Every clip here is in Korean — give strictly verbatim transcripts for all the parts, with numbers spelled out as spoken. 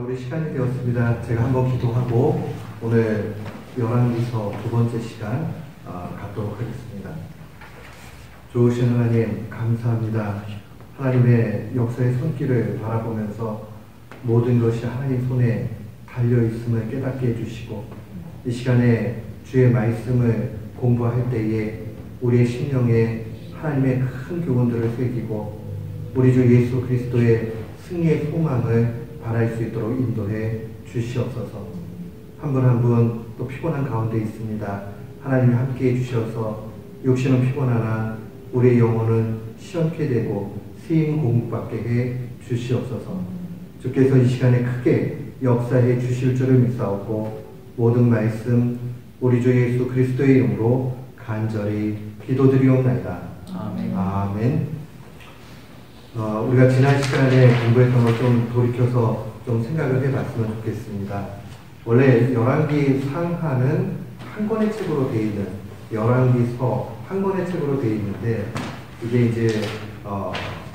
우리 시간이 되었습니다. 제가 한번 기도하고 오늘 열왕기서 두 번째 시간 어, 갖도록 하겠습니다. 좋으신 하나님 감사합니다. 하나님의 역사의 손길을 바라보면서 모든 것이 하나님 손에 달려있음을 깨닫게 해주시고 이 시간에 주의 말씀을 공부할 때에 우리의 심령에 하나님의 큰 교훈들을 새기고 우리 주 예수 그리스도의 승리의 소망을 바랄 수 있도록 인도해 주시옵소서. 한 분 한 분 또 피곤한 가운데 있습니다. 하나님이 함께해 주셔서 육신은 피곤하나 우리의 영혼은 시원케 되고 쓰임 공급받게 해 주시옵소서. 주께서 이 시간에 크게 역사해 주실 줄을 믿사오고 모든 말씀 우리 주 예수 그리스도의 이름으로 간절히 기도드리옵나이다. 아멘. 아멘. 어, 우리가 지난 시간에 공부했던 걸 좀 돌이켜서 좀 생각을 해봤으면 좋겠습니다. 원래 열왕기 상하는 한 권의 책으로 되어 있는 열왕기서 한 권의 책으로 되어 있는데 이게 이제 어,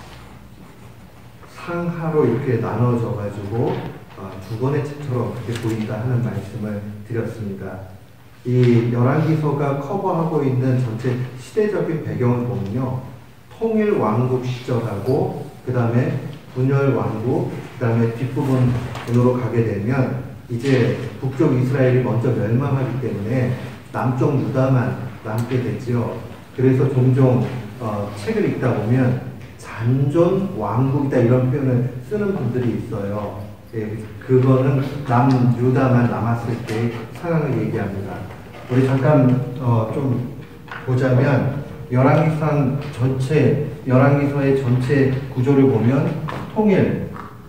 상하로 이렇게 나눠져 가지고 어, 두 권의 책처럼 그렇게 보인다 하는 말씀을 드렸습니다. 이 열왕기서가 커버하고 있는 전체 시대적인 배경을 보면요. 통일 왕국 시절하고 그 다음에 분열 왕국 그 다음에 뒷부분으로 가게 되면 이제 북쪽 이스라엘이 먼저 멸망하기 때문에 남쪽 유다만 남게 되지요. 그래서 종종 어, 책을 읽다 보면 잔존 왕국이다 이런 표현을 쓰는 분들이 있어요. 예, 그거는 남유다만 남았을 때 상황을 얘기합니다. 우리 잠깐 어, 좀 보자면 열왕기상 전체, 열왕기서의 전체 구조를 보면 통일,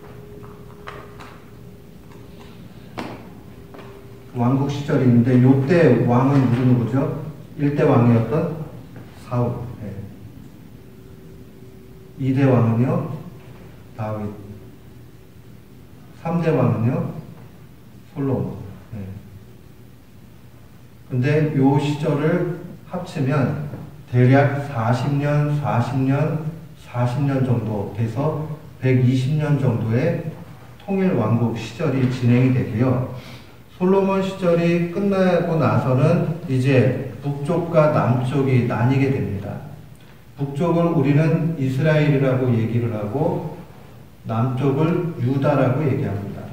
왕국 시절이 있는데 요때 왕은 누구 누구죠? 일 대 왕이었던 사울, 네. 이 대 왕은요? 다윗, 삼 대 왕은요? 솔로몬. 네. 근데 요 시절을 합치면 대략 사십 년, 사십 년, 사십 년 정도 돼서 백이십 년 정도의 통일 왕국 시절이 진행이 되고요. 솔로몬 시절이 끝나고 나서는 이제 북쪽과 남쪽이 나뉘게 됩니다. 북쪽을 우리는 이스라엘이라고 얘기를 하고 남쪽을 유다라고 얘기합니다.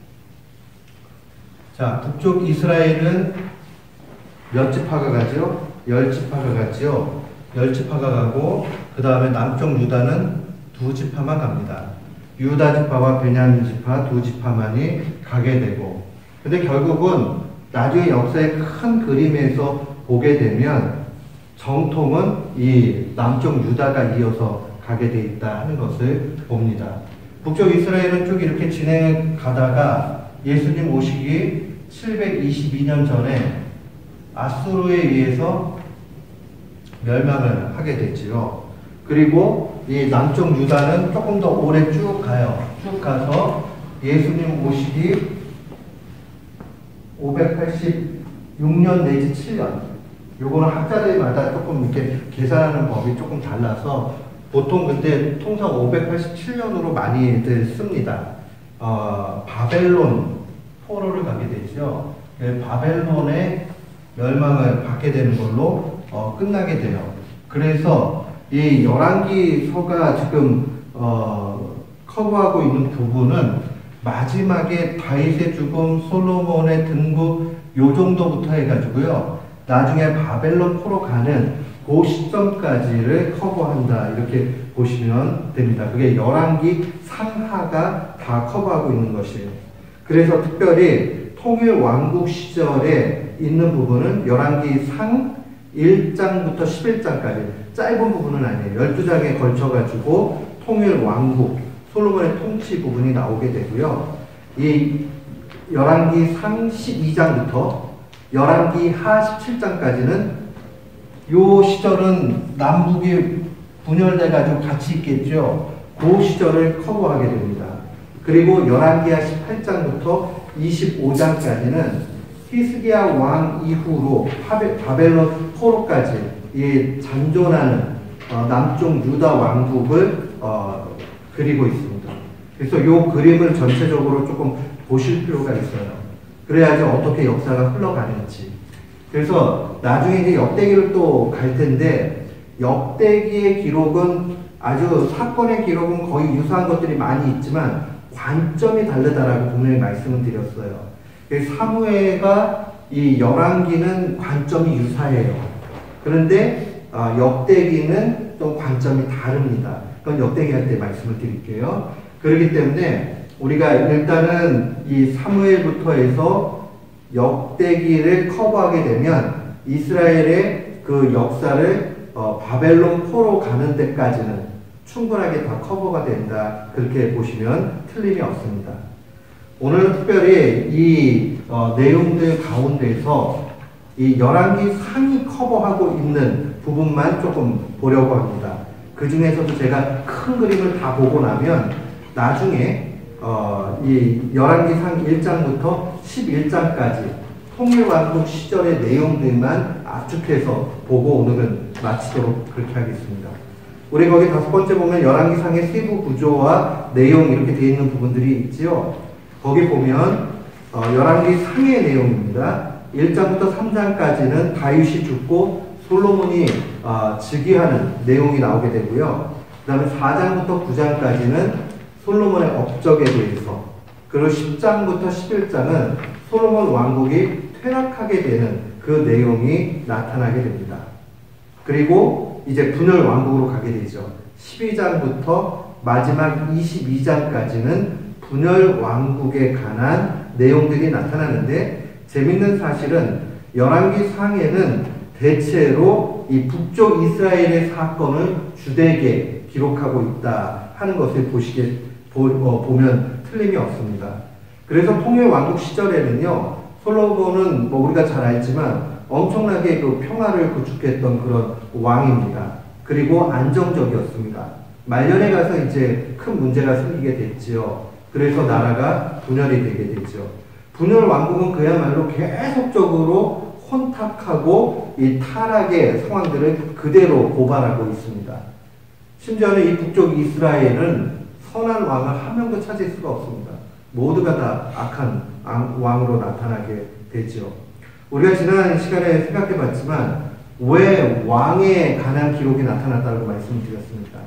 자, 북쪽 이스라엘은 몇 지파가 가죠? 열 지파가 가죠. 열 지파가 가고 그 다음에 남쪽 유다는 두 지파만 갑니다. 유다 지파와 베냐민 지파 두 지파만이 가게 되고 근데 결국은 나중에 역사의 큰 그림에서 보게 되면 정통은 이 남쪽 유다가 이어서 가게 돼 있다 하는 것을 봅니다. 북쪽 이스라엘은 쭉 이렇게 진행해 가다가 예수님 오시기 칠백이십이 년 전에 아수르에 의해서 멸망을 하게 됐지요. 그리고 이 남쪽 유다는 조금 더 오래 쭉 가요. 쭉 가서 예수님 오시기 오백팔십육 년 내지 칠 년. 요거는 학자들마다 조금 이렇게 계산하는 법이 조금 달라서 보통 그때 통상 오백팔십칠 년으로 많이들 씁니다. 어, 바벨론 포로를 가게 되죠. 바벨론의 멸망을 받게 되는 걸로 어, 끝나게 돼요. 그래서 이 열왕기서가 지금 어, 커버하고 있는 부분은 마지막에 다윗의 죽음, 솔로몬의 등극 요 정도부터 해가지고요. 나중에 바벨론 포로 가는 그 시점까지를 커버한다 이렇게 보시면 됩니다. 그게 열왕기 상하가 다 커버하고 있는 것이에요. 그래서 특별히 통일 왕국 시절에 있는 부분은 열왕기 상 일 장부터 십일 장까지 짧은 부분은 아니에요. 열두 장에 걸쳐가지고 통일 왕국, 솔로몬의 통치 부분이 나오게 되고요. 이 열왕기 상 십이 장부터 열왕기 하 십칠 장까지는 요 시절은 남북이 분열돼가지고 같이 있겠죠. 그 시절을 커버하게 됩니다. 그리고 열왕기 하 십팔 장부터 이십오 장까지는 히스기야 왕 이후로 바벨, 바벨론 포로까지 이 잔존하는 어, 남쪽 유다 왕국을 어, 그리고 있습니다. 그래서 이 그림을 전체적으로 조금 보실 필요가 있어요. 그래야지 어떻게 역사가 흘러가는지. 그래서 나중에 이제 역대기를 또 갈 텐데, 역대기의 기록은 아주 사건의 기록은 거의 유사한 것들이 많이 있지만 관점이 다르다라고 분명히 말씀을 드렸어요. 사무엘과 이 열왕기는 관점이 유사해요. 그런데 어, 역대기는 또 관점이 다릅니다. 그건 역대기 할 때 말씀을 드릴게요. 그렇기 때문에 우리가 일단은 이 사무엘부터 해서 역대기를 커버하게 되면 이스라엘의 그 역사를 어, 바벨론 포로 가는 데까지는 충분하게 다 커버가 된다. 그렇게 보시면 틀림이 없습니다. 오늘 특별히 이 어, 내용들 가운데서 이 열왕기 상이 커버하고 있는 부분만 조금 보려고 합니다. 그 중에서도 제가 큰 그림을 다 보고 나면 나중에 어, 이 열왕기상 일 장부터 십일 장까지 통일왕국 시절의 내용들만 압축해서 보고 오늘은 마치도록 그렇게 하겠습니다. 우리 거기 다섯 번째 보면 열왕기상의 세부 구조와 내용 이렇게 되어 있는 부분들이 있지요. 거기 보면 어, 열왕기상의 내용입니다. 일 장부터 삼 장까지는 다윗이 죽고 솔로몬이 어, 즉위하는 내용이 나오게 되고요. 그 다음에 사 장부터 구 장까지는 솔로몬의 업적에 대해서, 그리고 십 장부터 십일 장은 솔로몬 왕국이 퇴락하게 되는 그 내용이 나타나게 됩니다. 그리고 이제 분열 왕국으로 가게 되죠. 십이 장부터 마지막 이십이 장까지는 분열 왕국에 관한 내용들이 나타나는데, 재밌는 사실은 열왕기 상에는 대체로 이 북쪽 이스라엘의 사건을 주되게 기록하고 있다 하는 것을 보시게 보, 어, 보면 틀림이 없습니다. 그래서 통일왕국 시절에는요, 솔로몬은 뭐 우리가 잘 알지만 엄청나게 그 평화를 구축했던 그런 왕입니다. 그리고 안정적이었습니다. 말년에 가서 이제 큰 문제가 생기게 됐지요. 그래서 나라가 분열이 되게 됐죠. 분열 왕국은 그야말로 계속적으로 혼탁하고 이 타락의 상황들을 그대로 고발하고 있습니다. 심지어는 이 북쪽 이스라엘은 선한 왕을 한 명도 찾을 수가 없습니다. 모두가 다 악한 왕으로 나타나게 되죠. 우리가 지난 시간에 생각해 봤지만 왜 왕에 관한 기록이 나타났다고 말씀드렸습니까?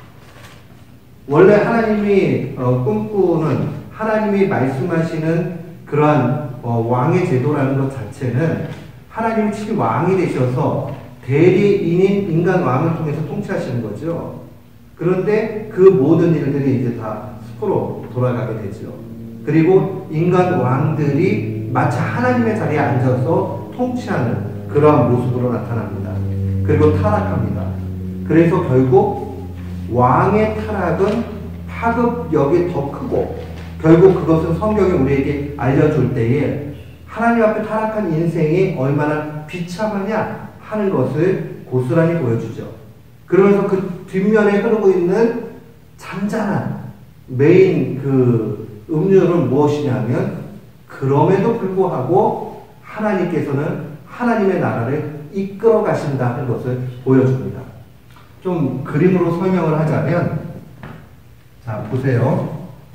원래 하나님이 어, 꿈꾸는, 하나님이 말씀하시는 그러한 어, 왕의 제도라는 것 자체는 하나님이 친히 왕이 되셔서 대리인인 인간 왕을 통해서 통치하시는 거죠. 그런데 그 모든 일들이 이제 다 숲으로 돌아가게 되죠. 그리고 인간 왕들이 마치 하나님의 자리에 앉아서 통치하는 그러한 모습으로 나타납니다. 그리고 타락합니다. 그래서 결국 왕의 타락은 파급력이 더 크고, 결국 그것은 성경이 우리에게 알려줄 때에 하나님 앞에 타락한 인생이 얼마나 비참하냐 하는 것을 고스란히 보여주죠. 그러면서 그 뒷면에 흐르고 있는 잔잔한 메인 그 음료는 무엇이냐면, 그럼에도 불구하고 하나님께서는 하나님의 나라를 이끌어 가신다 하는 것을 보여줍니다. 좀 그림으로 설명을 하자면, 자 보세요.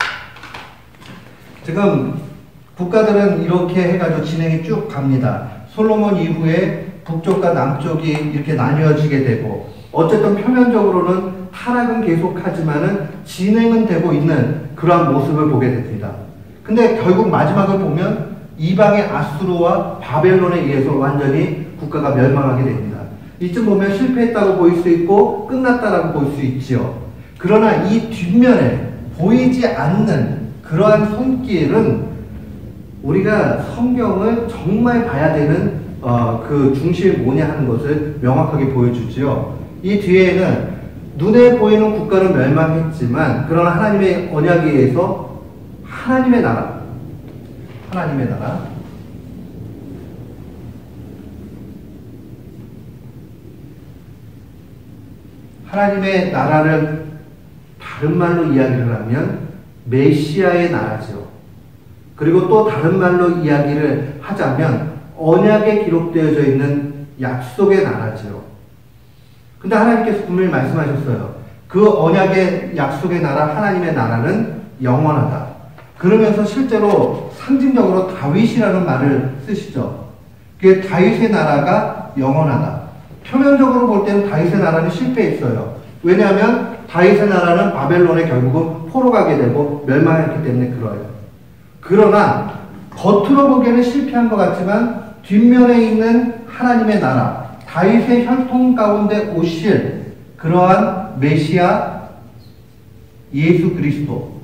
지금 국가들은 이렇게 해가지고 진행이 쭉 갑니다. 솔로몬 이후에 북쪽과 남쪽이 이렇게 나뉘어지게 되고, 어쨌든 표면적으로는 타락은 계속하지만은 진행은 되고 있는 그러한 모습을 보게 됩니다. 근데 결국 마지막을 보면 이방의 아수르와 바벨론에 의해서 완전히 국가가 멸망하게 됩니다. 이쯤 보면 실패했다고 보일 수 있고 끝났다라고 볼 수 있죠. 그러나 이 뒷면에 보이지 않는 그러한 손길은 우리가 성경을 정말 봐야 되는 어, 그 중심이 뭐냐 하는 것을 명확하게 보여주지요. 이 뒤에는 눈에 보이는 국가는 멸망했지만, 그러나 하나님의 언약에 의해서 하나님의 나라, 하나님의 나라, 하나님의 나라를 다른 말로 이야기를 하면 메시아의 나라죠. 그리고 또 다른 말로 이야기를 하자면 언약에 기록되어져 있는 약속의 나라죠. 근데 하나님께서 분명히 말씀하셨어요. 그 언약의 약속의 나라, 하나님의 나라는 영원하다. 그 그러면서 실제로 상징적으로 다윗이라는 말을 쓰시죠. 그 다윗의 나라가 영원하다. 표면적으로 볼 때는 다윗의 나라는 실패했어요. 왜냐하면 다윗의 나라는 바벨론에 결국은 포로 가게 되고 멸망했기 때문에 그래요. 그러나 겉으로 보기에는 실패한 것 같지만 뒷면에 있는 하나님의 나라, 다윗의 혈통 가운데 오실 그러한 메시아 예수 그리스도,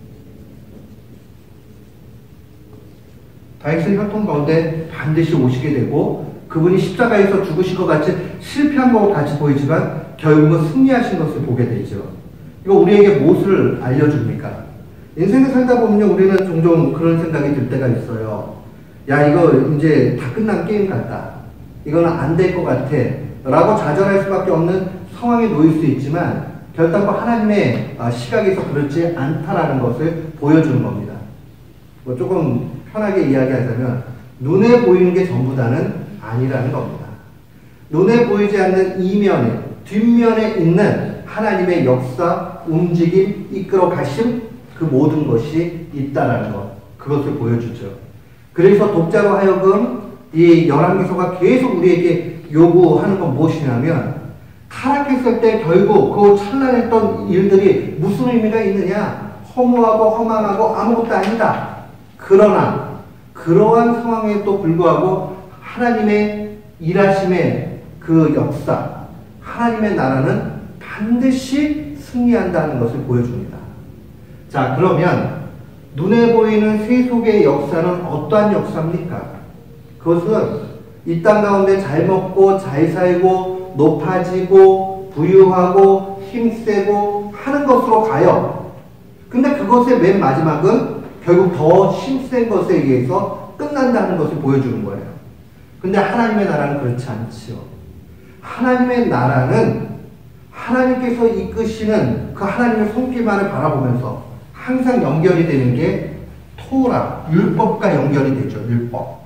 다윗의 혈통 가운데 반드시 오시게 되고 그분이 십자가에서 죽으신 것 같이 실패한 것 같이 보이지만 결국은 승리하신 것을 보게 되죠. 이거 우리에게 무엇을 알려줍니까? 인생을 살다 보면 우리는 종종 그런 생각이 들 때가 있어요. 야, 이거 이제 다 끝난 게임 같다. 이거는 안 될 것 같아. 라고 좌절할 수밖에 없는 상황에 놓일 수 있지만 결단코 하나님의 시각에서 그렇지 않다라는 것을 보여주는 겁니다. 뭐 조금 편하게 이야기하자면 눈에 보이는 게 전부다는 아니라는 겁니다. 눈에 보이지 않는 이면에, 뒷면에 있는 하나님의 역사, 움직임, 이끌어 가심, 그 모든 것이 있다라는 것, 그것을 보여주죠. 그래서 독자로 하여금 이 열왕기서가 계속 우리에게 요구하는 건 무엇이냐면 타락했을 때 결국 그 찬란했던 일들이 무슨 의미가 있느냐? 허무하고 허망하고 아무것도 아니다. 그러나 그러한 상황에도 불구하고 하나님의 일하심의 그 역사, 하나님의 나라는 반드시 승리한다는 것을 보여줍니다. 자, 그러면 눈에 보이는 세속의 역사는 어떠한 역사입니까? 그것은 이 땅 가운데 잘 먹고 잘 살고 높아지고 부유하고 힘세고 하는 것으로 가요. 근데 그것의 맨 마지막은 결국 더 힘센 것에 의해서 끝난다는 것을 보여주는 거예요. 근데 하나님의 나라는 그렇지 않지요. 하나님의 나라는 하나님께서 이끄시는 그 하나님의 손길만을 바라보면서 항상 연결이 되는 게 토라, 율법과 연결이 되죠. 율법.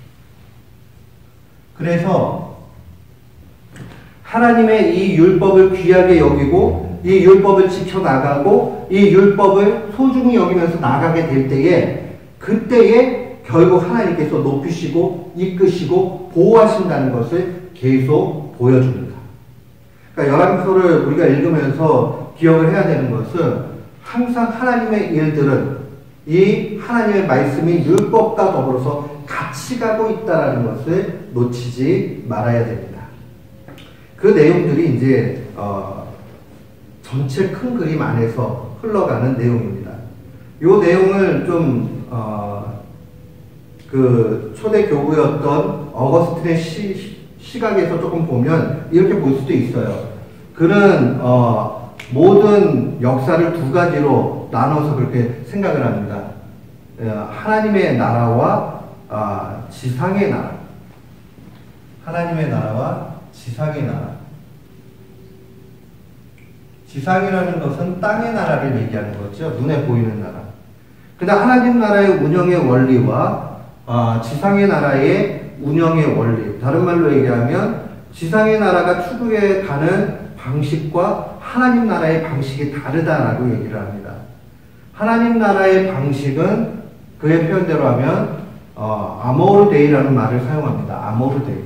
그래서 하나님의 이 율법을 귀하게 여기고 이 율법을 지켜나가고 이 율법을 소중히 여기면서 나가게 될 때에 그때에 결국 하나님께서 높이시고 이끄시고 보호하신다는 것을 계속 보여줍니다. 그러니까 열왕기서를 우리가 읽으면서 기억을 해야 되는 것은 항상 하나님의 일들은 이 하나님의 말씀이 율법과 더불어서 같이 가고 있다는 것을 놓치지 말아야 됩니다. 그 내용들이 이제 어, 전체 큰 그림 안에서 흘러가는 내용입니다. 이 내용을 좀 어, 그 초대 교부였던 어거스틴의 시, 시각에서 조금 보면 이렇게 볼 수도 있어요. 그는 어, 모든 역사를 두 가지로 나눠서 그렇게 생각을 합니다. 하나님의 나라와 아, 지상의 나라. 하나님의 나라와 지상의 나라. 지상이라는 것은 땅의 나라를 얘기하는 거죠. 눈에 보이는 나라. 근데 하나님 나라의 운영의 원리와 아, 지상의 나라의 운영의 원리. 다른 말로 얘기하면 지상의 나라가 추구해 가는 방식과 하나님 나라의 방식이 다르다라고 얘기를 합니다. 하나님 나라의 방식은 그의 표현대로 하면 어, 아모르 데이라는 말을 사용합니다. 아모르 데이.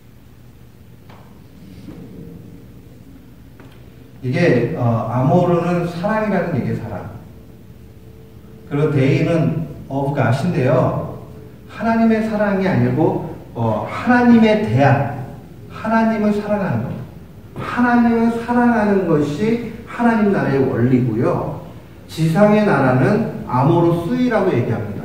이게 어, 아모르는 사랑이라는 얘기의 사랑. 그리고 데이는 of God인데요. 하나님의 사랑이 아니고 어, 하나님에 대한 하나님을 사랑하는 것. 하나님을 사랑하는 것이 하나님 나라의 원리고요. 지상의 나라는 아모르 수이라고 얘기합니다.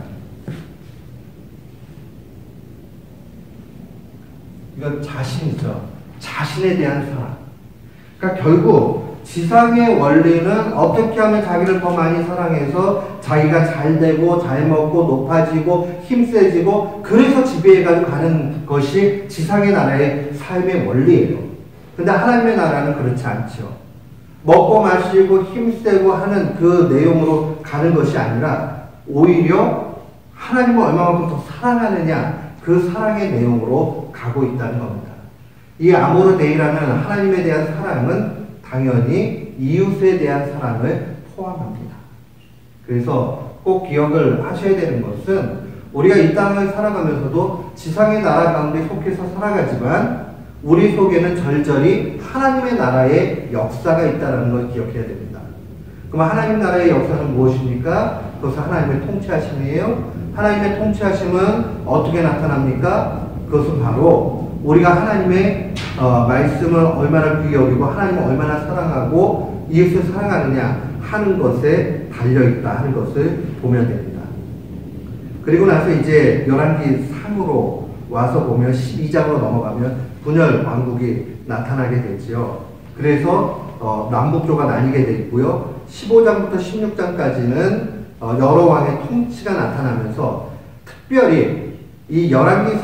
이건 자신이죠. 자신에 대한 사랑. 그러니까 결국 지상의 원리는 어떻게 하면 자기를 더 많이 사랑해서 자기가 잘 되고 잘 먹고 높아지고 힘세지고 그래서 지배해가지고 가는 것이 지상의 나라의 삶의 원리예요. 근데 하나님의 나라는 그렇지 않죠. 먹고 마시고 힘세고 하는 그 내용으로 가는 것이 아니라 오히려 하나님을 얼마만큼 더 사랑하느냐 그 사랑의 내용으로 가고 있다는 겁니다. 이 아모르 데이라는 하나님에 대한 사랑은 당연히 이웃에 대한 사랑을 포함합니다. 그래서 꼭 기억을 하셔야 되는 것은 우리가 이 땅을 살아가면서도 지상의 나라 가운데 속해서 살아가지만 우리 속에는 절절히 하나님의 나라의 역사가 있다는 걸 기억해야 됩니다. 그럼 하나님 나라의 역사는 무엇입니까? 그것은 하나님의 통치하심이에요. 하나님의 통치하심은 어떻게 나타납니까? 그것은 바로 우리가 하나님의 어, 말씀을 얼마나 귀히 여기고 하나님을 얼마나 사랑하고 이웃을 사랑하느냐 하는 것에 달려있다 하는 것을 보면 됩니다. 그리고 나서 이제 열왕기 삼으로 와서 보면 십이 장으로 넘어가면 분열 왕국이 나타나게 되지요. 그래서 어, 남북조가 나뉘게 되어 있고요. 십오 장부터 십육 장까지는 어, 여러 왕의 통치가 나타나면서 특별히 이 열왕기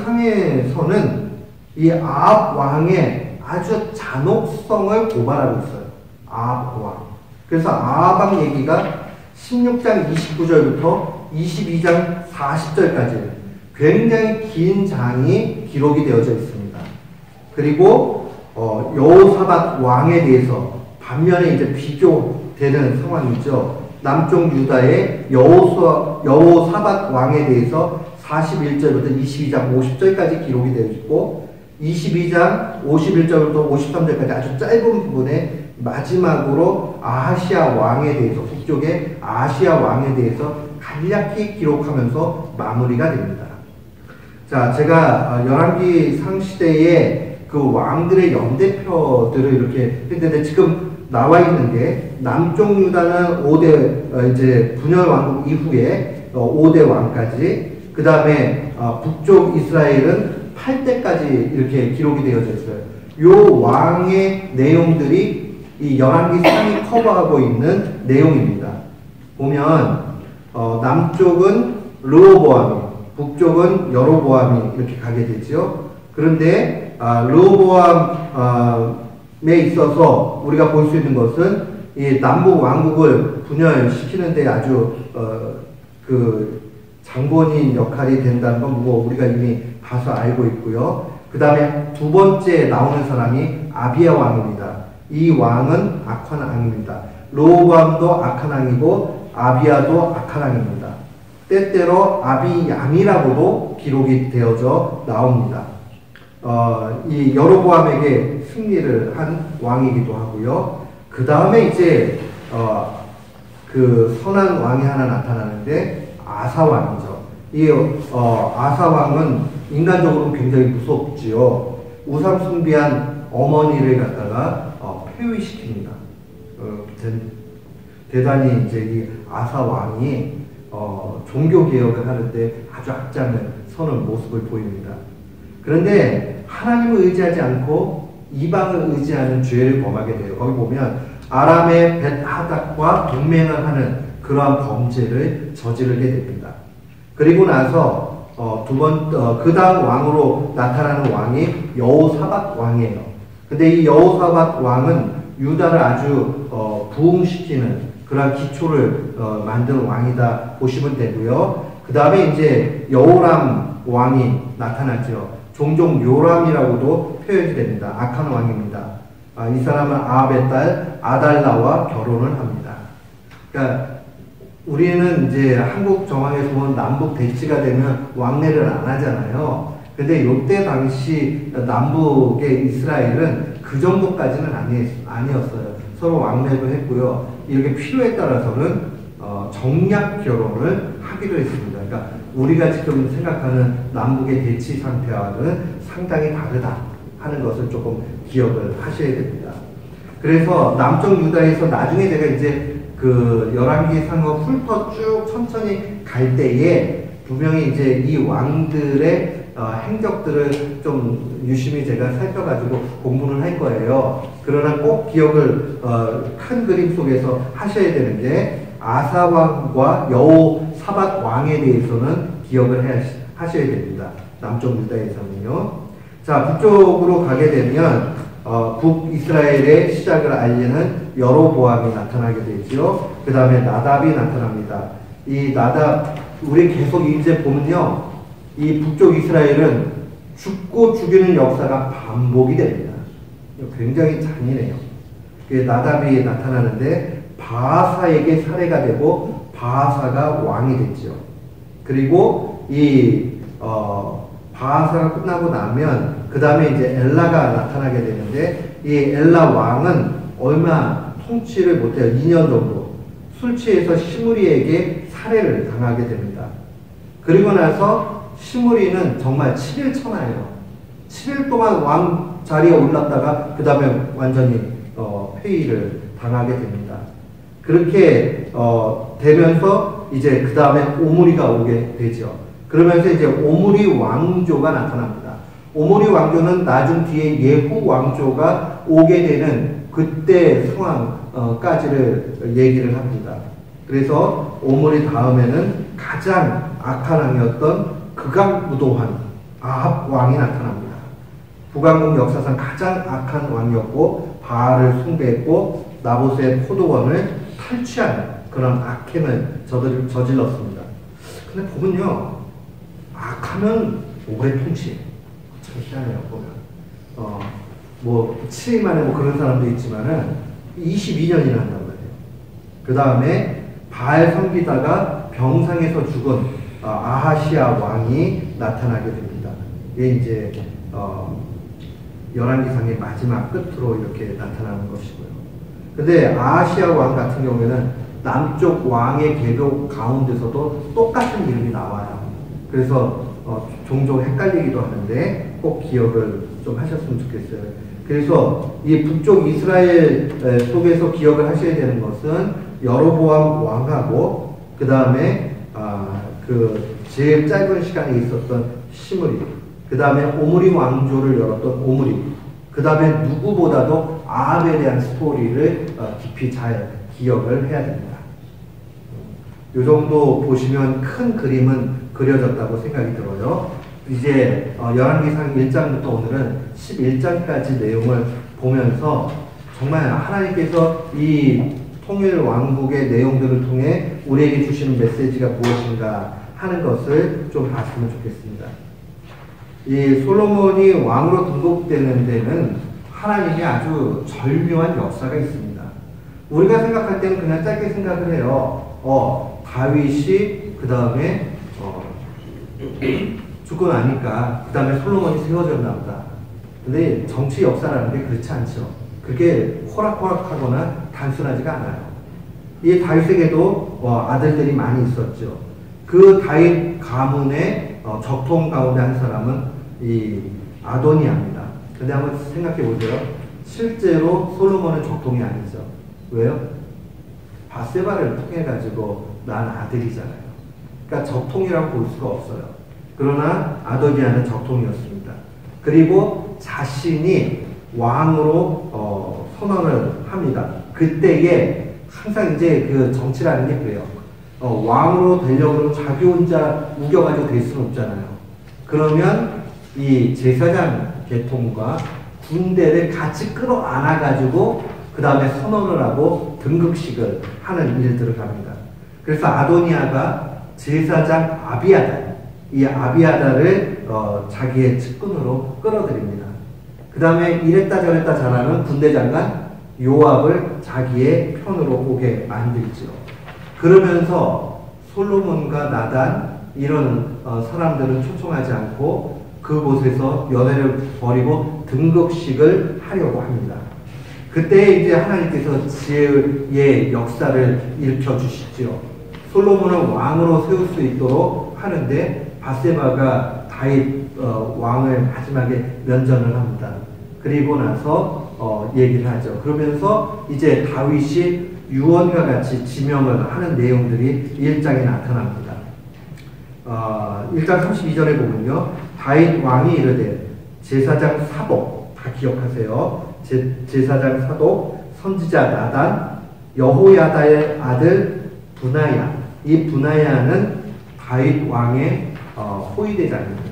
상에서는 이 아합 왕의 아주 잔혹성을 고발하고 있어요. 아합 왕. 그래서 아합 왕 얘기가 십육 장 이십구 절부터 이십이 장 사십 절까지 굉장히 긴 장이 기록이 되어져 있습니다. 그리고 어, 여호사밧 왕에 대해서 반면에 이제 비교되는 상황이죠. 남쪽 유다의 여호사, 여호사밧 왕에 대해서 사십일 절부터 이십이 장 오십 절까지 기록이 되어 있고 이십이 장 오십일 절부터 오십삼 절까지 아주 짧은 부분에 마지막으로 아하시아 왕에 대해서 북쪽의 아하시아 왕에 대해서 간략히 기록하면서 마무리가 됩니다. 자, 제가 열왕기 상 시대의 그 왕들의 연대표들을 이렇게 했는데 지금 나와 있는 게 남쪽 유다는 오 대 이제 분열 왕국 이후에 오 대 왕까지, 그 다음에 북쪽 이스라엘은 팔 대까지 이렇게 기록이 되어져 있어요. 요 왕의 내용들이 이 열왕기 상이 커버하고 있는 내용입니다. 보면 어, 남쪽은 르호보암이, 북쪽은 여로보암이 이렇게 가게 되죠. 그런데 아, 르호보암 아, 에 있어서 우리가 볼 수 있는 것은 이 남북 왕국을 분열시키는데 아주 어, 그 장본인 역할이 된다는 건 뭐 우리가 이미 다소 알고 있고요. 그 다음에 두 번째 나오는 사람이 아비야 왕입니다. 이 왕은 악한 왕입니다. 르호보암도 악한 왕이고 아비야도 악한 왕입니다. 때때로 아비얌이라고도 기록이 되어져 나옵니다. 어, 이 여로보암에게 승리를 한 왕이기도 하고요. 그 다음에 이제 어, 그 선한 왕이 하나 나타나는데 아사 왕이죠. 이 어, 아사 왕은 인간적으로 굉장히 무섭지요. 우상 숭배한 어머니를 갖다가 어, 폐위시킵니다. 어, 대, 대단히 이제 이 아사 왕이 어, 종교 개혁을 하는데 아주 앞장을 서는 모습을 보입니다. 그런데 하나님을 의지하지 않고 이방을 의지하는 죄를 범하게 돼요. 거기 보면 아람의 벳하닷과 동맹을 하는 그러한 범죄를 저지르게 됩니다. 그리고 나서 어, 두 번, 어, 그 다음 왕으로 나타나는 왕이 여호사밧 왕이에요. 근데 이 여호사밧 왕은 유다를 아주 어, 부흥시키는 그러한 기초를 어, 만드는 왕이다 보시면 되고요. 그 다음에 이제 여호람 왕이 나타나죠. 종종 요람이라고도 표현이 됩니다. 악한 왕입니다. 아, 이 사람은 아합의 딸 아달라와 결혼을 합니다. 그러니까 우리는 이제 한국 정황에서 보면 남북 대치가 되면 왕래를 안 하잖아요. 근데 이때 당시 남북의 이스라엘은 그 정도까지는 아니, 아니었어요. 서로 왕래도 했고요. 이렇게 필요에 따라서는 어, 정략 결혼을 하기도 했습니다. 그러니까 우리가 지금 생각하는 남북의 대치 상태와는 상당히 다르다 하는 것을 조금 기억을 하셔야 됩니다. 그래서 남쪽 유다에서 나중에 제가 이제 그 열왕기 상을 훑어 쭉 천천히 갈 때에 분명히 이제 이 왕들의 어, 행적들을 좀 유심히 제가 살펴가지고 공부를 할 거예요. 그러나 꼭 기억을 어, 큰 그림 속에서 하셔야 되는 게 아사 왕과 여호사밧 왕에 대해서는 기억을 해, 하셔야 됩니다. 남쪽 유다에서는요. 자, 북쪽으로 가게 되면 어, 북이스라엘의 시작을 알리는 여로보암이 나타나게 되죠. 그 다음에 나답이 나타납니다. 이 나답, 우리 계속 이제 보면요. 이 북쪽 이스라엘은 죽고 죽이는 역사가 반복이 됩니다. 굉장히 잔인해요. 나답이 나타나는데 바하사에게 살해가 되고 바하사가 왕이 됐죠. 그리고 이 어, 바하사가 끝나고 나면 그 다음에 이제 엘라가 나타나게 되는데 이 엘라 왕은 얼마 통치를 못해요. 이 년 정도. 술 취해서 시므리에게 살해를 당하게 됩니다. 그리고 나서 시므리는 정말 칠 일 천하예요. 칠 일 동안 왕 자리에 올랐다가 그 다음에 완전히 어, 회의를 당하게 됩니다. 그렇게 어, 되면서 이제 그 다음에 오므리가 오게 되죠. 그러면서 이제 오므리 왕조가 나타납니다. 오므리 왕조는 나중 뒤에 예후 왕조가 오게 되는 그때 상황까지를 얘기를 합니다. 그래서 오므리 다음에는 가장 악한 왕이었던 극악무도한 아합 왕이 나타납니다. 북왕국 역사상 가장 악한 왕이었고 바알을 숭배했고 나봇의 포도원을 탈취한 그런 악행을 저질렀습니다. 근데 보면요, 악하면 오래 통치. 참 희한해요, 보면. 어, 뭐, 칠 일 만에 뭐 그런 사람도 있지만은 이십이 년이나 한단 말이에요. 그 다음에 바알 섬기다가 병상에서 죽은 어, 아하시아 왕이 나타나게 됩니다. 이게 이제, 어, 열왕기상의 마지막 끝으로 이렇게 나타나는 것이고요. 근데 아하시아 왕 같은 경우에는 남쪽 왕의 계도 가운데서도 똑같은 이름이 나와요. 그래서 어, 종종 헷갈리기도 하는데 꼭 기억을 좀 하셨으면 좋겠어요. 그래서 이 북쪽 이스라엘 속에서 기억을 하셔야 되는 것은 여로보암 왕하고 그 다음에 아, 그 제일 짧은 시간에 있었던 시므리, 그 다음에 오므리 왕조를 열었던 오므리, 그 다음에 누구보다도 아합에 대한 스토리를 어, 깊이 잘 기억을 해야 됩니다. 이 정도 보시면 큰 그림은 그려졌다고 생각이 들어요. 이제 어, 열왕기상 일 장부터 오늘은 십일 장까지 내용을 보면서 정말 하나님께서 이 통일 왕국의 내용들을 통해 우리에게 주시는 메시지가 무엇인가 하는 것을 좀 봤으면 좋겠습니다. 이 솔로몬이 왕으로 등극되는 데는 하나님이 아주 절묘한 역사가 있습니다. 우리가 생각할 때는 그냥 짧게 생각을 해요. 어, 다윗이 그 다음에 어, 죽고 나니까 그 다음에 솔로몬이 세워졌나 보다. 근데 정치 역사라는 게 그렇지 않죠. 그게 호락호락하거나 단순하지가 않아요. 이 다윗에게도 어, 아들들이 많이 있었죠. 그 다윗 가문의 어, 적통 가운데 한 사람은 이 아도니아입니다. 근데 한번 생각해 보세요. 실제로 솔로몬은 적통이 아니죠. 왜요? 바세바를 통해 가지고 난 아들이잖아요. 그러니까 적통이라고 볼 수가 없어요. 그러나 아도니아는 적통이었습니다. 그리고 자신이 왕으로 어, 선언을 합니다. 그때에 항상 이제 그 정치라는 게 그래요. 어, 왕으로 되려고 자기 혼자 우겨가지고 될 수는 없잖아요. 그러면 이 제사장 계통과 군대를 같이 끌어안아가지고 그 다음에 선언을 하고 등극식을 하는 일들을 합니다. 그래서 아도니아가 제사장 아비아달, 이 아비아달을 어, 자기의 측근으로 끌어들입니다. 그 다음에 이랬다 저랬다 잘하는 군대장관 요압을 자기의 편으로 오게 만들죠. 그러면서 솔로몬과 나단 이런 어, 사람들은 초청하지 않고 그곳에서 연회를 벌이고 등극식을 하려고 합니다. 그때 이제 하나님께서 지혜의 역사를 일으켜 주시죠. 솔로몬을 왕으로 세울 수 있도록 하는데 바세바가 다윗 어, 왕을 마지막에 면전을 합니다. 그리고 나서 어, 얘기를 하죠. 그러면서 이제 다윗이 유언과 같이 지명을 하는 내용들이 일 장에 나타납니다. 어, 일 장 삼십이 절에 보면요. 다윗 왕이 이르되 제사장 사독, 다 기억하세요. 제, 제사장 사독, 선지자 나단, 여호야다의 아들 분하야. 이 분하야는 다윗 왕의 어, 호위대장입니다.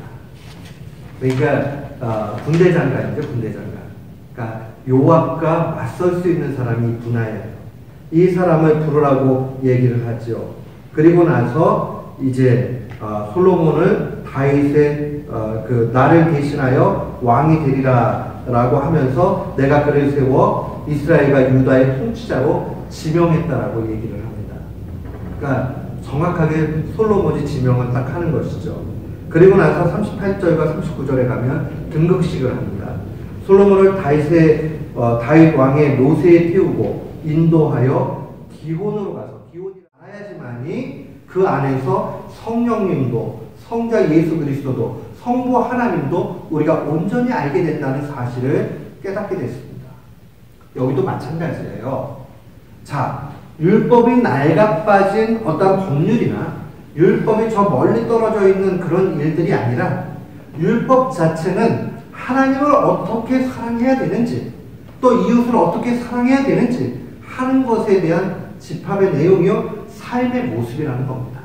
그러니까 어, 군대장관이죠. 군대장관. 그러니까 요압과 맞설 수 있는 사람이 분하야예요. 이 사람을 부르라고 얘기를 하죠. 그리고 나서 이제 어, 솔로몬을 다윗의 어, 그 나를 대신하여 왕이 되리라라고 하면서 내가 그를 세워 이스라엘과 유다의 통치자로 지명했다라고 얘기를 합니다. 그러니까 정확하게 솔로몬이 지명을 딱 하는 것이죠. 그리고 나서 삼십팔 절과 삼십구 절에 가면 등극식을 합니다. 솔로몬을 다윗의 어, 다윗 왕의 노새에 태우고 인도하여 기혼으로 가서, 기혼이 알아야지만이 그 안에서 성령님도 성자 예수 그리스도도 성부 하나님도 우리가 온전히 알게 된다는 사실을 깨닫게 됐습니다. 여기도 마찬가지예요. 자, 율법이 낡아빠진 어떤 법률이나 율법이 저 멀리 떨어져 있는 그런 일들이 아니라 율법 자체는 하나님을 어떻게 사랑해야 되는지 또 이웃을 어떻게 사랑해야 되는지 하는 것에 대한 집합의 내용이요 삶의 모습이라는 겁니다.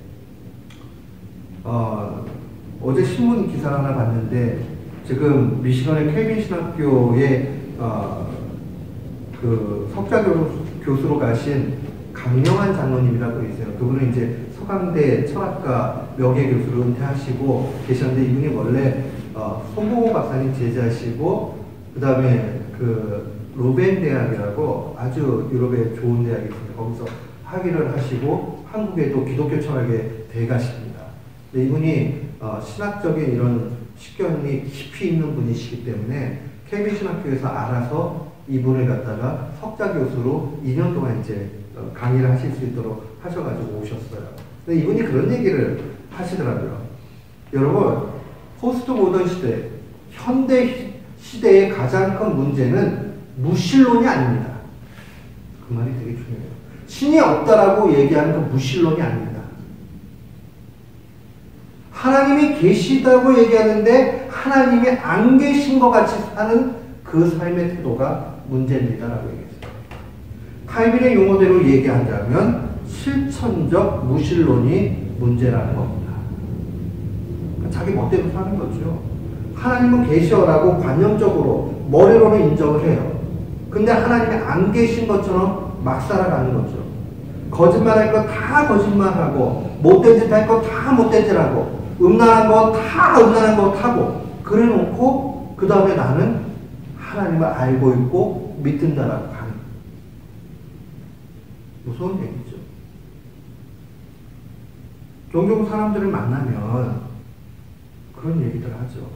어, 어제 신문 기사를 하나 봤는데 지금 미시건의 켈빈 신학교에 어, 그 석좌 교수로 가신 강영환 장로님이라고 계세요. 그분은 이제 서강대 철학과 명예교수로 은퇴하시고 계셨는데 이분이 원래 어, 손보호 박사님 제자시고 그 다음에 그 로벤 대학이라고 아주 유럽의 좋은 대학이 있습니다. 거기서 학위를 하시고 한국에도 기독교 철학의 대가십니다. 근데 이분이 어, 신학적인 이런 식견이 깊이 있는 분이시기 때문에 케이비 신학교에서 알아서 이분을 갖다가 석좌 교수로 이 년 동안 이제 강의를 하실 수 있도록 하셔가지고 오셨어요. 근데 이분이 그런 얘기를 하시더라고요. 여러분, 포스트 모던 시대, 현대 시대의 가장 큰 문제는 무신론이 아닙니다. 그 말이 되게 중요해요. 신이 없다라고 얘기하는 건 무신론이 아닙니다. 하나님이 계시다고 얘기하는데 하나님이 안 계신 것 같이 사는 그 삶의 태도가 문제입니다라고 얘기했어요. 칼빈의 용어대로 얘기하자면 실천적 무신론이 문제라는 겁니다. 그러니까 자기 멋대로 사는 거죠. 하나님은 계셔라고 관념적으로 머리로는 인정을 해요. 근데 하나님이 안 계신 것처럼 막 살아가는 거죠. 거짓말할 거 다 거짓말하고 못된 짓 할 거 다 못된 짓 하고 음란한 거 다 음란한 거 하고 그래 놓고 그 다음에 나는 하나님을 알고 있고 믿는다라고 하는 무서운 얘기죠. 종종 사람들을 만나면 그런 얘기들 하죠.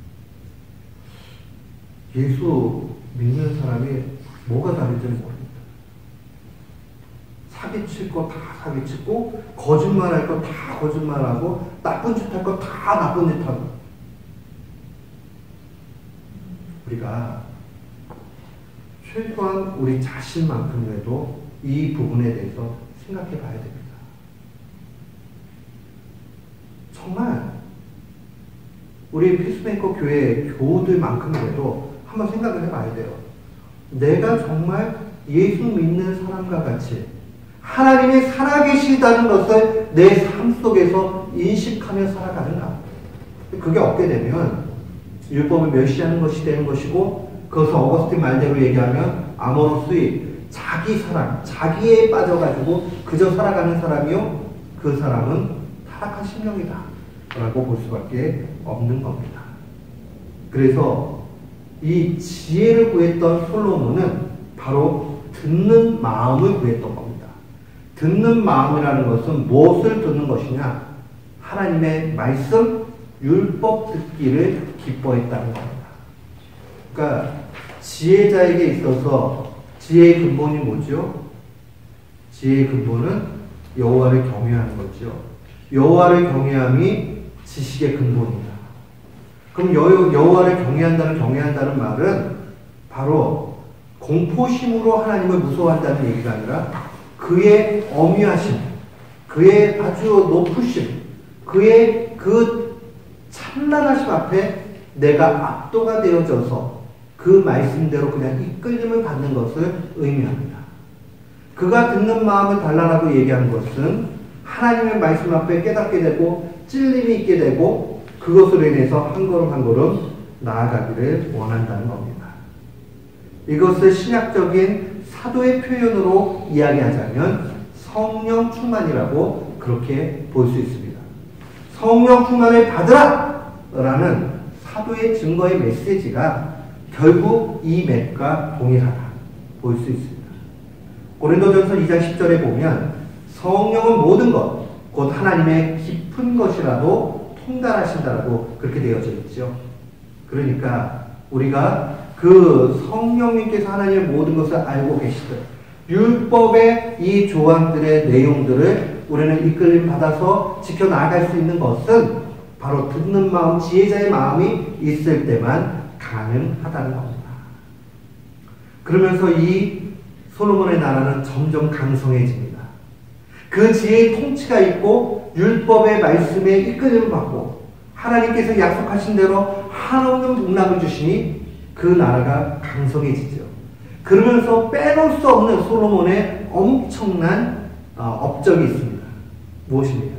예수 믿는 사람이 뭐가 다른지는 모릅니다. 사기칠 거 다 사기치고 거짓말할 거 다 거짓말하고 나쁜 짓 할 거 다 나쁜 짓 하고 우리가 최소한 우리 자신만큼이라도 이 부분에 대해서 생각해 봐야 됩니다. 정말 우리 피스메이커 교회 교우들만큼이라도 한번 생각을 해봐야 돼요. 내가 정말 예수 믿는 사람과 같이 하나님이 살아계시다는 것을 내 삶 속에서 인식하며 살아가는가? 그게 없게 되면 율법을 멸시하는 것이 되는 것이고 그것을 어거스틴 말대로 얘기하면 아모로스의 자기 사랑, 자기에 빠져가지고 그저 살아가는 사람이요 그 사람은 타락한 심령이다 라고 볼 수밖에 없는 겁니다. 그래서 이 지혜를 구했던 솔로몬은 바로 듣는 마음을 구했던 겁니다. 듣는 마음이라는 것은 무엇을 듣는 것이냐? 하나님의 말씀, 율법 듣기를 기뻐했다는 겁니다. 그러니까 지혜자에게 있어서 지혜의 근본이 뭐죠? 지혜의 근본은 여호와를 경외하는 거죠. 여호와를 경외함이 지식의 근본입니다. 그럼 여, 여호와를 경외한다는 경외한다는 말은 바로 공포심으로 하나님을 무서워한다는 얘기가 아니라 그의 엄위하심, 그의 아주 높으심, 그의 그 찬란하심 앞에 내가 압도가 되어져서 그 말씀대로 그냥 이끌림을 받는 것을 의미합니다. 그가 듣는 마음을 단란하고 얘기한 것은 하나님의 말씀 앞에 깨닫게 되고 찔림이 있게 되고 그것으로 인해서 한 걸음 한 걸음 나아가기를 원한다는 겁니다. 이것을 신약적인 사도의 표현으로 이야기하자면 성령 충만이라고 그렇게 볼 수 있습니다. 성령 충만을 받으라! 라는 사도의 증거의 메시지가 결국 이 맵과 동일하다 볼 수 있습니다. 고린도전서 이 장 십 절에 보면 성령은 모든 것, 곧 하나님의 깊은 것이라도 통달하신다라고 그렇게 되어져 있죠. 그러니까 우리가 그 성령님께서 하나님의 모든 것을 알고 계시듯 율법의 이 조항들의 내용들을 우리는 이끌림 받아서 지켜나갈 수 있는 것은 바로 듣는 마음, 지혜자의 마음이 있을 때만 가능하다는 겁니다. 그러면서 이 솔로몬의 나라는 점점 강성해집니다. 그 지혜의 통치가 있고 율법의 말씀에 이끌림을 받고 하나님께서 약속하신 대로 한없는 복락을 주시니 그 나라가 강성해지죠. 그러면서 빼놓을 수 없는 솔로몬의 엄청난 업적이 있습니다. 무엇입니까?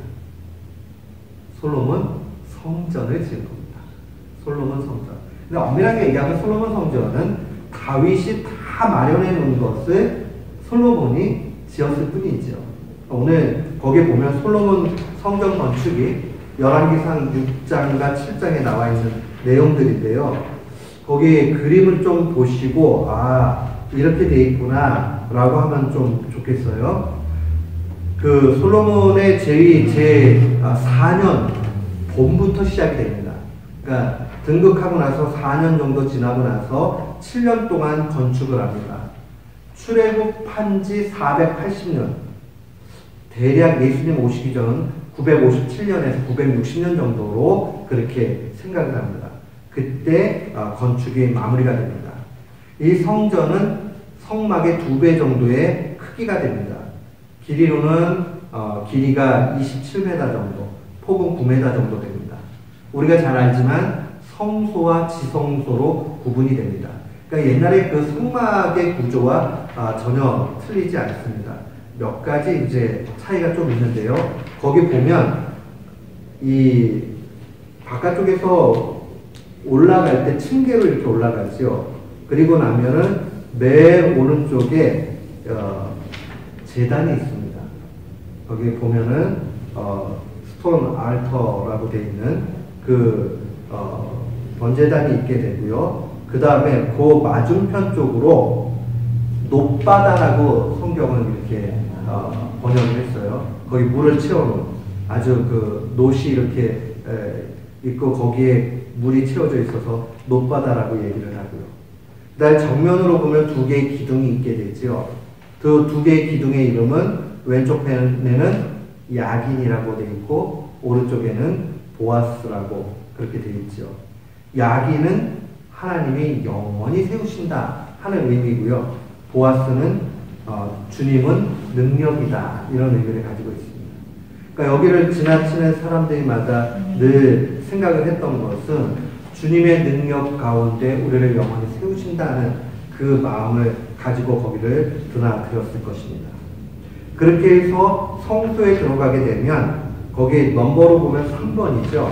솔로몬 성전을 지은 겁니다. 솔로몬 성전. 근데 엄밀하게 얘기하면 솔로몬 성전은 다윗이 다 마련해 놓은 것을 솔로몬이 지었을 뿐이죠. 오늘 거기에 보면 솔로몬 성전 건축이 열왕기상 육 장과 칠 장에 나와 있는 내용들인데요. 거기 그림을 좀 보시고 아 이렇게 돼 있구나 라고 하면 좀 좋겠어요. 그 솔로몬의 제위 제사 년 봄부터 시작이 됩니다. 그러니까 등극하고 나서 사 년 정도 지나고 나서 칠 년 동안 건축을 합니다. 출애굽한 지 사백팔십 년, 대략 예수님 오시기 전 구백오십칠 년에서 구백육십 년 정도로 그렇게 생각을 합니다. 그때 건축이 마무리가 됩니다. 이 성전은 성막의 두 배 정도의 크기가 됩니다. 길이로는 어, 길이가 이십칠 미터 정도, 폭은 구 미터 정도 됩니다. 우리가 잘 알지만 성소와 지성소로 구분이 됩니다. 그러니까 옛날에 그 성막의 구조와 아, 전혀 틀리지 않습니다. 몇 가지 이제 차이가 좀 있는데요. 거기 보면 이 바깥쪽에서 올라갈 때 층계로 이렇게 올라가죠. 그리고 나면은 맨 오른쪽에 어, 제단이 있습니다. 거기 보면은 어, 스톤 알터라고 되어 있는 그 어, 번제단이 있게 되고요. 그 다음에 그 맞은편 쪽으로 높바다라고 성경은 이렇게 어, 번역을 했어요. 거기 물을 채워놓은 아주 그 노시 이렇게 에, 있고 거기에 물이 채워져 있어서 높바다라고 얘기를 하고요. 그다음 정면으로 보면 두 개의 기둥이 있게 되죠. 그 두 개의 기둥의 이름은 왼쪽 편에는 야긴이라고 되어 있고 오른쪽에는 보아스라고 그렇게 되어 있죠. 야긴은 하나님이 영원히 세우신다 하는 의미고요. 보아스는 어, 주님은 능력이다 이런 의미를 가지고 있습니다. 그러니까 여기를 지나치는 사람들마다 늘 생각을 했던 것은 주님의 능력 가운데 우리를 영원히 세우신다는 그 마음을 가지고 거기를 드나들었을 것입니다. 그렇게 해서 성소에 들어가게 되면 거기 넘버로 보면 삼 번이죠.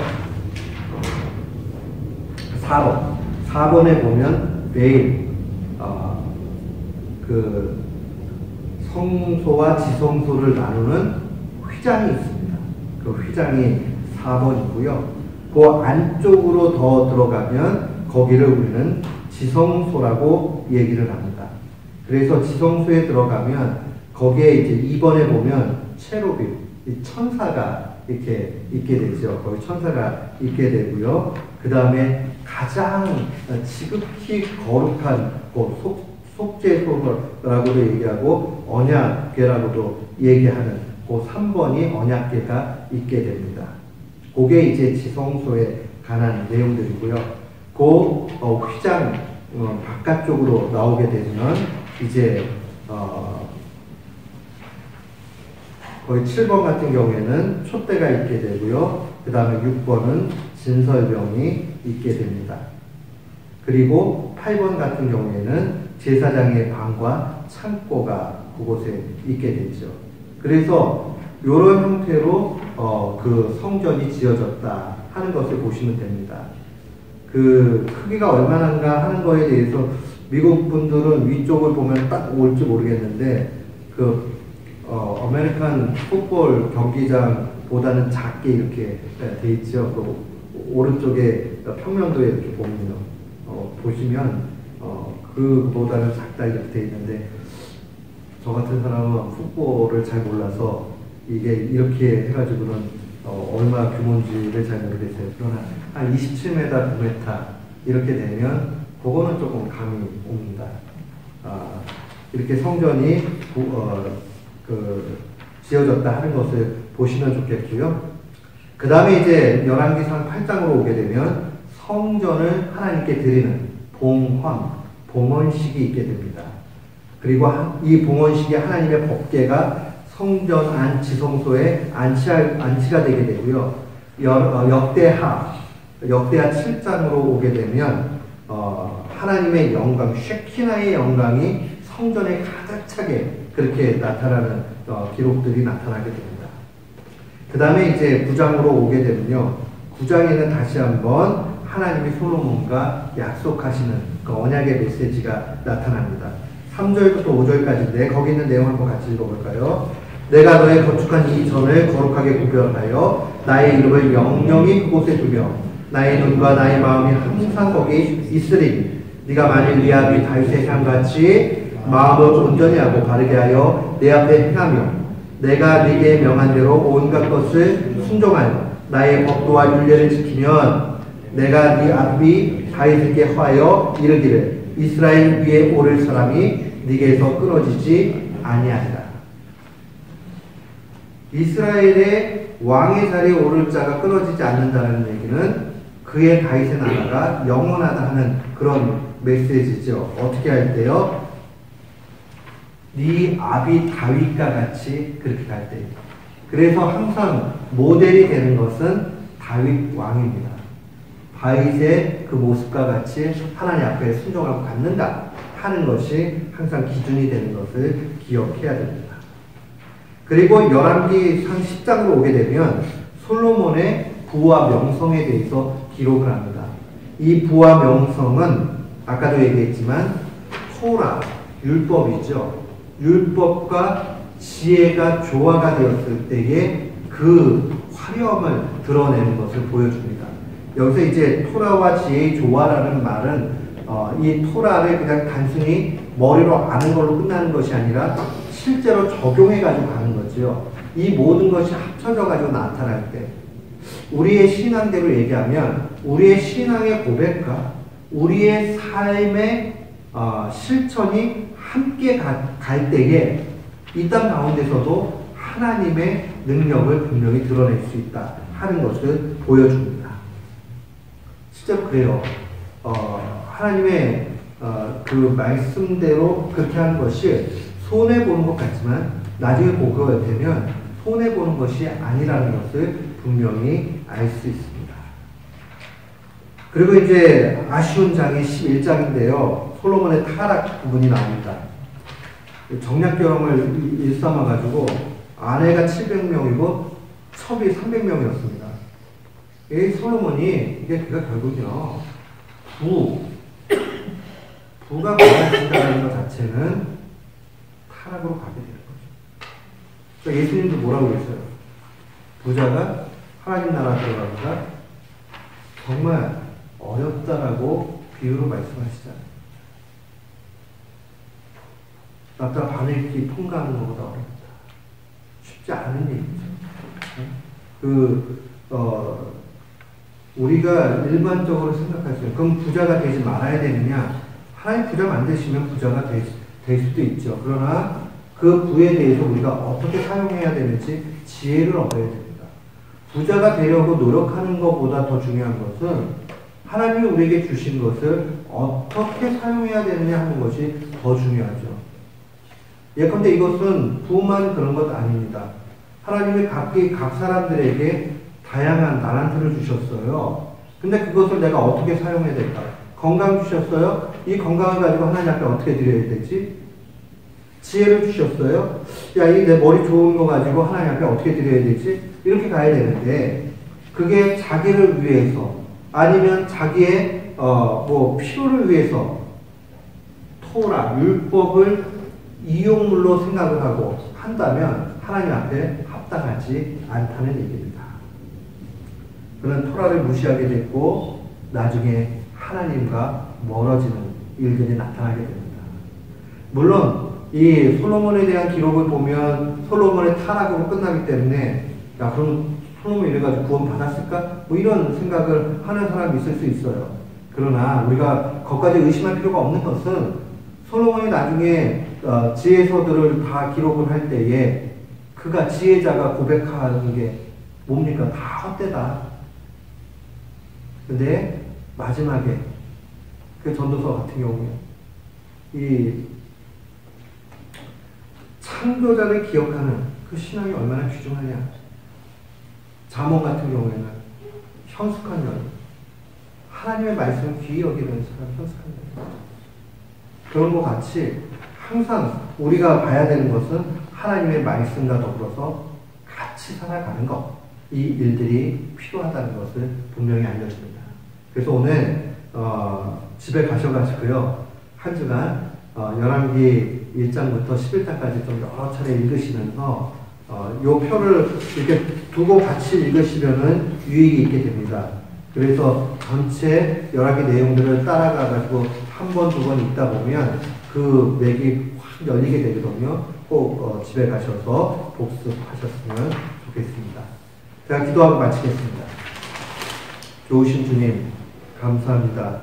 사 번. 사 번에 보면 매일 어, 그 성소와 지성소를 나누는 휘장이 있습니다. 그 휘장이 사 번이고요. 그 안쪽으로 더 들어가면 거기를 우리는 지성소라고 얘기를 합니다. 그래서 지성소에 들어가면 거기에 이제 이 번에 보면 체루빔, 천사가 이렇게 있게 되죠. 거기 천사가 있게 되고요. 그 다음에 가장 지극히 거룩한 그 속죄소라고도 얘기하고 언약궤라고도 얘기하는 그 삼 번이 언약궤가 있게 됩니다. 그게 이제 지성소에 관한 내용들이고요. 그 어, 휘장 어, 바깥쪽으로 나오게 되면 이제 어, 거기 칠 번 같은 경우에는 촛대가 있게 되고요. 그 다음에 육 번은 진설병이 있게 됩니다. 그리고 팔 번 같은 경우에는 제사장의 방과 창고가 그곳에 있게 되죠. 그래서 이런 형태로 어, 그 성전이 지어졌다 하는 것을 보시면 됩니다. 그 크기가 얼마나인가 하는 거에 대해서 미국 분들은 위쪽을 보면 딱 올지 모르겠는데 그 어, 아메리칸 풋볼 경기장보다는 작게 이렇게 돼 있죠. 그 오른쪽에 평면도에 이렇게 보면 어, 보시면 어, 그보다는 작다 이렇게 돼 있는데 저 같은 사람은 풋볼을 잘 몰라서 이게 이렇게 해가지고는 어, 얼마 규모인지를 잘 모르겠어요. 그러나 한 이십칠 미터, 구 미터 이렇게 되면 그거는 조금 감이 옵니다. 아, 이렇게 성전이 부, 어, 그, 지어졌다 하는 것을 보시면 좋겠고요. 그 다음에 이제 열왕기상 팔 장으로 오게 되면 성전을 하나님께 드리는 봉헌, 봉헌식이 있게 됩니다. 그리고 이 봉헌식이 하나님의 법궤가 성전 안 지성소에 안치, 안치가 되게 되고요. 여, 어, 역대하, 역대하 칠 장으로 오게 되면 어, 하나님의 영광, 쉐키나의 영광이 성전에 가득 차게 그렇게 나타나는 어, 기록들이 나타나게 됩니다. 그 다음에 이제 구 장으로 오게 되면요. 구 장에는 다시 한번 하나님이 솔로몬과 약속하시는 그 언약의 메시지가 나타납니다. 삼 절부터 오 절까지인데 거기 있는 내용 한번 같이 읽어볼까요? 내가 너의 거룩한 이 전을 거룩하게 구별하여 나의 이름을 영영히 그곳에 두며 나의 눈과 나의 마음이 항상 거기 있으리. 네가 만일 네 아비 다윗의 향같이 마음을 온전히 하고 바르게 하여 내 앞에 행하며 내가 네게 명한 대로 온갖 것을 순종하여 나의 법도와 율례를 지키면 내가 네 아비 다윗에게 화하여 이르기를 이스라엘 위에 오를 사람이 네게서 끊어지지 아니하리라. 이스라엘의 왕의 자리에 오를 자가 끊어지지 않는다는 얘기는 그의 다윗의 나라가 영원하다 하는 그런 메시지죠. 어떻게 할 때요? 네 아비 다윗과 같이 그렇게 갈 때. 그래서 항상 모델이 되는 것은 다윗 왕입니다. 다윗의 그 모습과 같이 하나님 앞에 순종하고 갖는다 하는 것이 항상 기준이 되는 것을 기억해야 됩니다. 그리고 열왕기상 십 장으로 오게 되면 솔로몬의 부와 명성에 대해서 기록을 합니다. 이 부와 명성은 아까도 얘기했지만 토라, 율법이죠. 율법과 지혜가 조화가 되었을 때에 그 화려함을 드러내는 것을 보여줍니다. 여기서 이제 토라와 지혜의 조화라는 말은 어, 이 토라를 그냥 단순히 머리로 아는 걸로 끝나는 것이 아니라 실제로 적용해가지고 가는 거죠. 이 모든 것이 합쳐져가지고 나타날 때 우리의 신앙대로 얘기하면 우리의 신앙의 고백과 우리의 삶의 어, 실천이 함께 가, 갈 때에 이 땅 가운데서도 하나님의 능력을 분명히 드러낼 수 있다 하는 것을 보여줍니다. 실제로 그래요. 어, 하나님의 어, 그 말씀대로 그렇게 하는 것이 손해보는 것 같지만 나중에 보게 되면 손해보는 것이 아니라는 것을 분명히 알 수 있습니다. 그리고 이제 아쉬운 장이 십일 장인데요. 솔로몬의 타락 부분이 나옵니다. 정략결혼을 일삼아가지고 아내가 칠백 명이고 첩이 삼백 명이었습니다. 이 솔로몬이 이게 그가 결국요 부 부가 많아진다는 것 자체는 타락으로 가게 되는 거죠. 그러니까 예수님도 뭐라고 그랬어요? 부자가 하나님 나라 들어가기가 정말 어렵다라고 비유로 말씀하시잖아요. 나타 바늘기 통과하는 것보다 어렵다. 쉽지 않은 얘기죠. 그, 어, 우리가 일반적으로 생각할 수 있어요. 그럼 부자가 되지 말아야 되느냐? 하나님 부자 만드시면 부자가 될, 될 수도 있죠. 그러나 그 부에 대해서 우리가 어떻게 사용해야 되는지 지혜를 얻어야 됩니다. 부자가 되려고 노력하는 것보다 더 중요한 것은 하나님이 우리에게 주신 것을 어떻게 사용해야 되느냐 하는 것이 더 중요하죠. 예컨대 이것은 부만 그런 것 아닙니다. 하나님이 각기 각 사람들에게 다양한 나란트를 주셨어요. 근데 그것을 내가 어떻게 사용해야 될까? 건강 주셨어요? 이 건강을 가지고 하나님 앞에 어떻게 드려야 되지? 지혜를 주셨어요? 야, 이 내 머리 좋은 거 가지고 하나님 앞에 어떻게 드려야 되지? 이렇게 가야 되는데 그게 자기를 위해서 아니면 자기의 어, 뭐 필요를 위해서 토라, 율법을 이용물로 생각을 하고 한다면 하나님 앞에 합당하지 않다는 얘기입니다. 그는 토라를 무시하게 됐고 나중에 하나님과 멀어지는 일들이 나타나게 됩니다. 물론 이 솔로몬에 대한 기록을 보면 솔로몬의 타락으로 끝나기 때문에 야 그럼 솔로몬이 이래가지고 구원 받았을까? 뭐 이런 생각을 하는 사람이 있을 수 있어요. 그러나 우리가 그것까지 의심할 필요가 없는 것은 솔로몬이 나중에 어, 지혜서들을 다 기록을 할 때에 그가 지혜자가 고백하는 게 뭡니까? 다 헛되다. 근데 마지막에 그 전도서 같은 경우에 이 창조자를 기억하는 그 신앙이 얼마나 귀중하냐. 잠언 같은 경우에는 현숙한 년, 하나님의 말씀을 귀히 여기는 사람 현숙한 년. 그런 것 같이 항상 우리가 봐야 되는 것은 하나님의 말씀과 더불어서 같이 살아가는 것. 이 일들이 필요하다는 것을 분명히 알려줍니다. 그래서 오늘 어, 집에 가셔가지고요. 한 주간 어, 열왕기 일 장부터 십일 장까지 좀 여러 차례 읽으시면서 어, 요 표를 이렇게 두고 같이 읽으시면은 유익이 있게 됩니다. 그래서 전체 열왕기 내용들을 따라가가지고 한 번, 두 번 읽다 보면 그 맥이 확 열리게 되거든요. 꼭 어, 집에 가셔서 복습하셨으면 좋겠습니다. 제가 기도하고 마치겠습니다. 좋으신 주님, 감사합니다.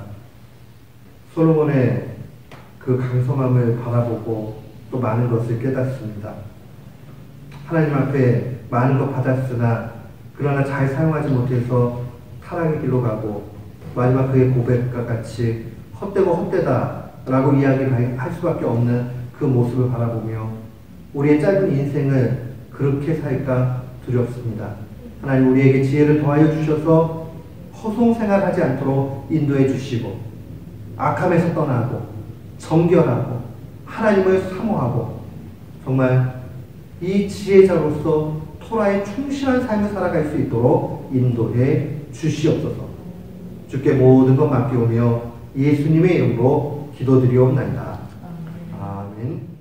솔로몬의 그 강성함을 바라보고 또 많은 것을 깨닫습니다. 하나님 앞에 많은 것 받았으나 그러나 잘 사용하지 못해서 타락의 길로 가고 마지막 그의 고백과 같이 헛되고 헛되다 라고 이야기할 수밖에 없는 그 모습을 바라보며 우리의 짧은 인생을 그렇게 살까 두렵습니다. 하나님 우리에게 지혜를 더하여 주셔서 허송생활하지 않도록 인도해 주시고 악함에서 떠나고 정결하고 하나님을 사모하고 정말 이 지혜자로서 토라에 충실한 삶을 살아갈 수 있도록 인도해 주시옵소서. 주께 모든 것 맡기오며 예수님의 이름으로 기도드리옵나이다. 아멘.